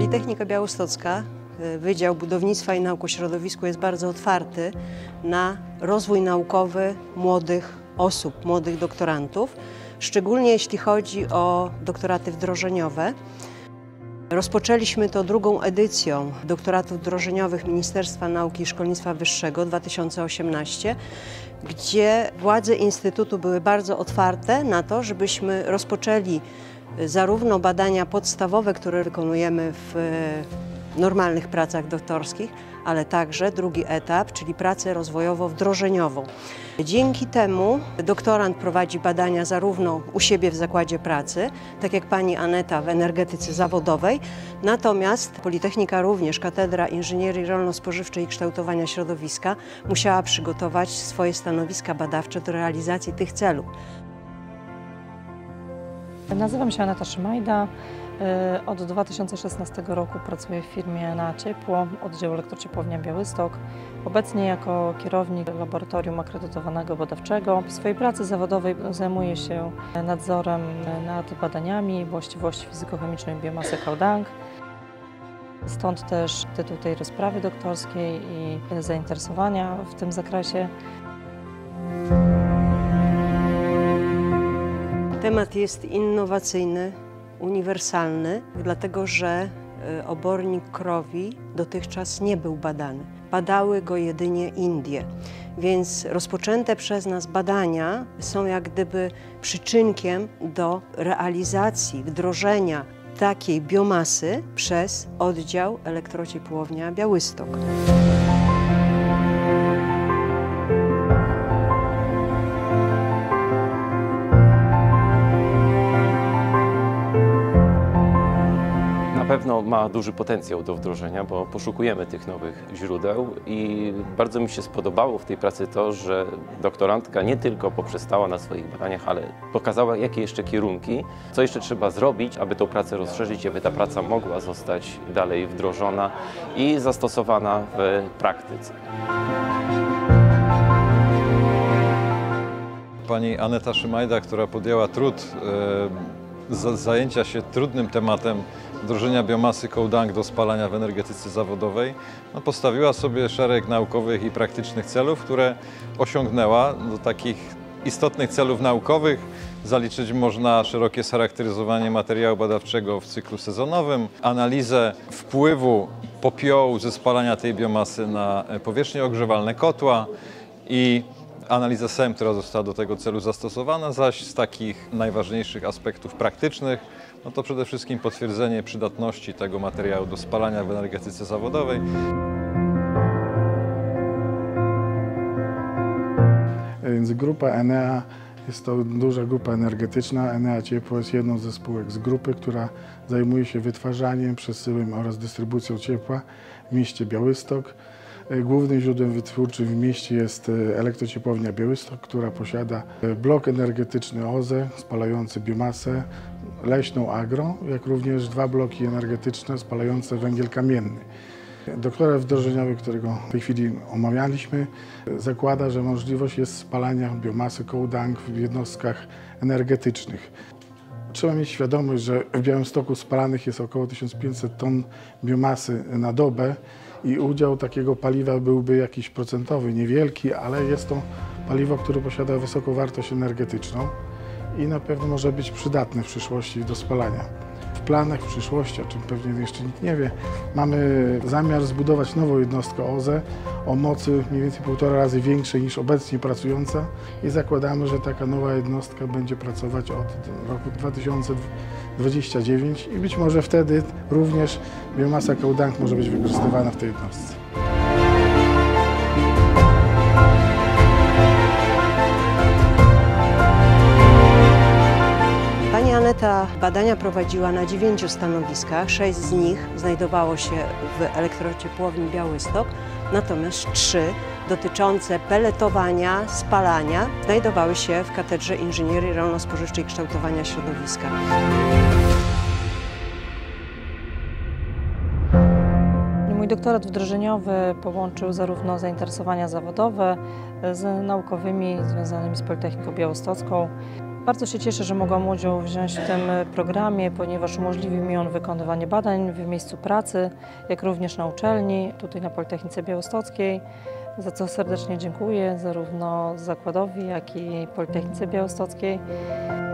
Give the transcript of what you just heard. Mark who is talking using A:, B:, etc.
A: Politechnika Białostocka, Wydział Budownictwa i Nauk o Środowisku jest bardzo otwarty na rozwój naukowy młodych osób, młodych doktorantów, szczególnie jeśli chodzi o doktoraty wdrożeniowe. Rozpoczęliśmy to drugą edycją doktoratów wdrożeniowych Ministerstwa Nauki i Szkolnictwa Wyższego 2018, gdzie władze Instytutu były bardzo otwarte na to, żebyśmy rozpoczęli zarówno badania podstawowe, które wykonujemy w normalnych pracach doktorskich, ale także drugi etap, czyli pracę rozwojowo-wdrożeniową. Dzięki temu doktorant prowadzi badania zarówno u siebie w zakładzie pracy, tak jak pani Aneta w energetyce zawodowej, natomiast Politechnika również, Katedra Inżynierii Rolno-Spożywczej i Kształtowania Środowiska musiała przygotować swoje stanowiska badawcze do realizacji tych celów.
B: Nazywam się Aneta Szymajda. Od 2016 roku pracuję w firmie na ciepło, oddział Elektrociepłownia Białystok. Obecnie jako kierownik laboratorium akredytowanego badawczego. W swojej pracy zawodowej zajmuję się nadzorem nad badaniami właściwości fizykochemicznej biomasy Kaudang. Stąd też tytuł tej rozprawy doktorskiej i zainteresowania w tym zakresie.
A: Temat jest innowacyjny, uniwersalny, dlatego że obornik krowi dotychczas nie był badany. Badały go jedynie Indie, więc rozpoczęte przez nas badania są jak gdyby przyczynkiem do realizacji, wdrożenia takiej biomasy przez oddział Elektrociepłownia Białystok.
C: Na pewno ma duży potencjał do wdrożenia, bo poszukujemy tych nowych źródeł i bardzo mi się spodobało w tej pracy to, że doktorantka nie tylko poprzestała na swoich badaniach, ale pokazała, jakie jeszcze kierunki, co jeszcze trzeba zrobić, aby tą pracę rozszerzyć, aby ta praca mogła zostać dalej wdrożona i zastosowana w praktyce.
D: Pani Aneta Szymajda, która podjęła trud zajęcia się trudnym tematem wdrożenia biomasy Kaudang do spalania w energetyce zawodowej, postawiła sobie szereg naukowych i praktycznych celów, które osiągnęła. Do takich istotnych celów naukowych zaliczyć można szerokie scharakteryzowanie materiału badawczego w cyklu sezonowym, analizę wpływu popiołu ze spalania tej biomasy na powierzchnie ogrzewalne kotła i analizę SEM, która została do tego celu zastosowana, zaś z takich najważniejszych aspektów praktycznych, to przede wszystkim potwierdzenie przydatności tego materiału do spalania w energetyce zawodowej.
E: Więc grupa Enea jest to duża grupa energetyczna. Enea Ciepło jest jedną ze spółek z grupy, która zajmuje się wytwarzaniem, przesyłem oraz dystrybucją ciepła w mieście Białystok. Głównym źródłem wytwórczym w mieście jest Elektrociepłownia Białystok, która posiada blok energetyczny OZE spalający biomasę leśną agro, jak również 2 bloki energetyczne spalające węgiel kamienny. Doktorat wdrożeniowy, którego w tej chwili omawialiśmy, zakłada, że możliwość jest spalania biomasy Kaudang w jednostkach energetycznych. Trzeba mieć świadomość, że w Białymstoku spalanych jest około 1500 ton biomasy na dobę i udział takiego paliwa byłby jakiś procentowy, niewielki, ale jest to paliwo, które posiada wysoką wartość energetyczną i na pewno może być przydatne w przyszłości do spalania. W planach w przyszłości, o czym pewnie jeszcze nikt nie wie, mamy zamiar zbudować nową jednostkę OZE o mocy mniej więcej 1,5 razy większej niż obecnie pracująca i zakładamy, że taka nowa jednostka będzie pracować od roku 2029 i być może wtedy również biomasa Kaudang może być wykorzystywana w tej jednostce.
A: Pani Aneta badania prowadziła na 9 stanowiskach, 6 z nich znajdowało się w Elektrociepłowni Białystok, natomiast 3 dotyczące peletowania, spalania znajdowały się w Katedrze Inżynierii Rolno-Spożywczej i Kształtowania Środowiska.
B: Mój doktorat wdrożeniowy połączył zarówno zainteresowania zawodowe z naukowymi związanymi z Politechniką Białostocką Bardzo się cieszę, że mogłam udział wziąć w tym programie, ponieważ umożliwił mi on wykonywanie badań w miejscu pracy, jak również na uczelni, tutaj na Politechnice Białostockiej, za co serdecznie dziękuję zarówno zakładowi, jak i Politechnice Białostockiej.